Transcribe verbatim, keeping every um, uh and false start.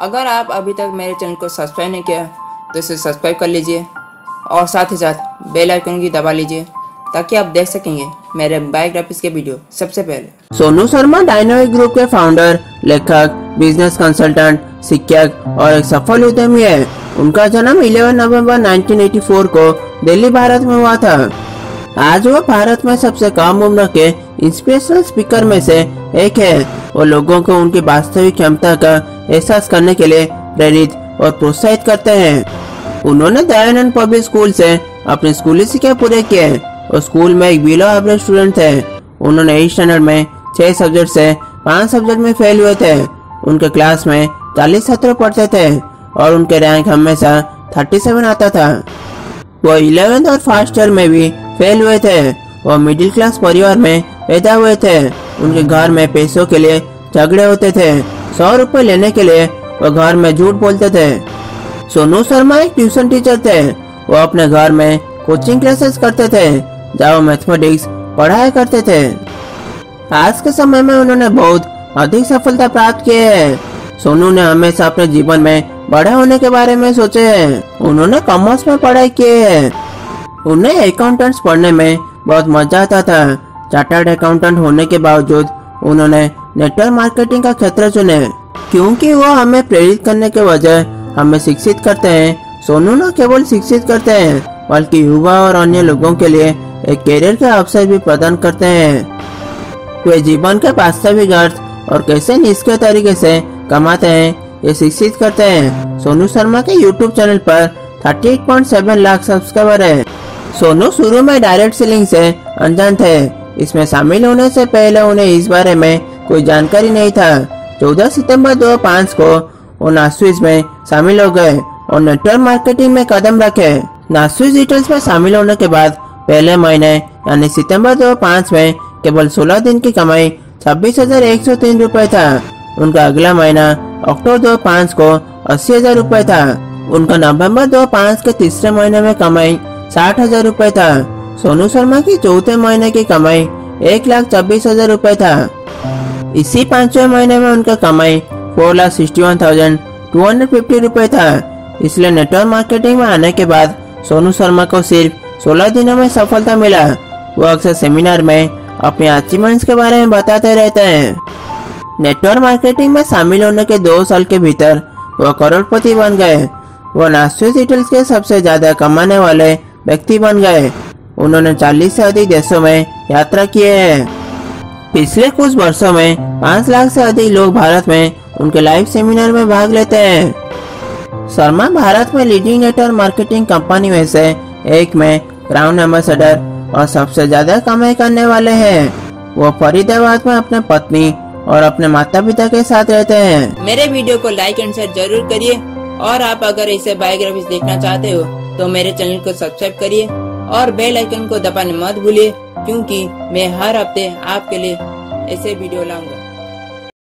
अगर आप अभी तक मेरे चैनल को सब्सक्राइब नहीं किया तो इसे सब्सक्राइब कर लीजिए और साथ ही साथ बेल आइकन की दबा लीजिए ताकि आप देख सकेंगे मेरे बायोग्राफीज के वीडियो सबसे पहले। सोनू शर्मा डायनामिक ग्रुप के फाउंडर, लेखक, बिजनेस कंसल्टेंट, शिक्षक और एक सफल उद्यमी है। उनका जन्म ग्यारह नवंबर उन्नीस सौ चौरासी को दिल्ली, भारत में हुआ था। आज वो भारत में सबसे कम उम्र के इंस्पिरेशनल स्पीकर में से एक है। वो लोगों को उनकी वास्तविक क्षमता का एहसास करने के लिए प्रेरित और प्रोत्साहित करते हैं। उन्होंने दयानंद पब्लिक स्कूल से अपनी स्कूली शिक्षा पूरे किए और स्कूल में एक बिलो एवरेज स्टूडेंट थे। उन्होंने एट स्टैंडर्ड में छह सब्जेक्ट से पांच सब्जेक्ट में फेल हुए थे। उनके क्लास में चालीस छात्र पढ़ते थे और उनके रैंक हमेशा सैंतीस आता था। वो इलेवेंथ और फर्स्ट ईयर में भी फेल हुए थे। वो मिडिल क्लास परिवार में पैदा हुए थे। उनके घर में पैसों के लिए झगड़े होते थे। सौ रुपए लेने के लिए वो घर में झूठ बोलते थे। सोनू शर्मा एक ट्यूशन टीचर थे। वो अपने घर में कोचिंग क्लासेस करते थे जहाँ वो मैथमेटिक्स पढ़ाया करते थे। आज के समय में उन्होंने बहुत अधिक सफलता प्राप्त की है। सोनू ने हमेशा अपने जीवन में बड़े होने के बारे में सोचे हैं। उन्होंने कॉमर्स में पढ़ाई की है। उन्हें अकाउंटेंट्स पढ़ने में बहुत मजा आता था। चार्टर्ड अकाउंटेंट होने के बावजूद उन्होंने नेटवर्क मार्केटिंग का क्षेत्र चुने क्योंकि वो हमें प्रेरित करने के वजह हमें शिक्षित करते हैं। सोनू न केवल शिक्षित करते हैं बल्कि युवा और अन्य लोगों के लिए एक कैरियर के अवसर भी प्रदान करते हैं। वे जीवन के वास्तविक अर्थ और कैसे निष्क्रिय तरीके से कमाते हैं ये शिक्षित करते हैं। सोनू शर्मा के यूट्यूब चैनल पर अड़तीस पॉइंट सात लाख सब्सक्राइबर है। सोनू शुरू में डायरेक्ट सेलिंग से अनजान थे। इसमें शामिल होने से पहले उन्हें इस बारे में कोई जानकारी नहीं था। चौदह सितंबर दो हज़ार पाँच को वो नासविस में शामिल हो गए और नेटवर्क मार्केटिंग में कदम रखे। नासविस डिटेल्स में शामिल होने के बाद पहले महीने यानी सितंबर दो हज़ार पाँच में केवल सोलह दिन की कमाई छब्बीस हजार एक सौ तीन रूपए था। उनका अगला महीना अक्टूबर दो हज़ार पाँच को अस्सी हजार रूपए था। उनका नवंबर दो हज़ार पाँच के तीसरे महीने में कमाई साठ हजार रूपए था। सोनू शर्मा की चौथे महीने की कमाई एक लाख छब्बीस हजार रूपए था। इसी पांचवें महीने में उनका कमाई four lakh sixty one thousand two hundred fifty रूपए था। इसलिए नेटवर्क मार्केटिंग में आने के बाद सोनू शर्मा को सिर्फ सोलह दिनों में सफलता मिला। वो अक्सर सेमिनार में अपने अचीवमेंट्स के बारे में बताते रहते हैं। नेटवर्क मार्केटिंग में शामिल होने के दो साल के भीतर वो करोड़पति बन गए। वो नासविस डिटेल्स के सबसे ज्यादा कमाने वाले व्यक्ति बन गए। उन्होंने चालीस से अधिक देशों में यात्रा की है। पिछले कुछ वर्षों में पाँच लाख से अधिक लोग भारत में उनके लाइव सेमिनार में भाग लेते हैं। शर्मा भारत में लीडिंग नेटवर्क मार्केटिंग कंपनी में से एक में ब्रांड एम्बेसडर और सबसे ज्यादा कमाई करने वाले हैं। वो फरीदाबाद में अपने पत्नी और अपने माता पिता के साथ रहते हैं। मेरे वीडियो को लाइक एंड शेयर जरूर करिए और आप अगर ऐसे बायोग्राफीज देखना चाहते हो तो मेरे चैनल को सब्सक्राइब करिए और बेल आइकन को दबाने मत भूलिए क्योंकि मैं हर हफ्ते आपके लिए ऐसे वीडियो लाऊंगा।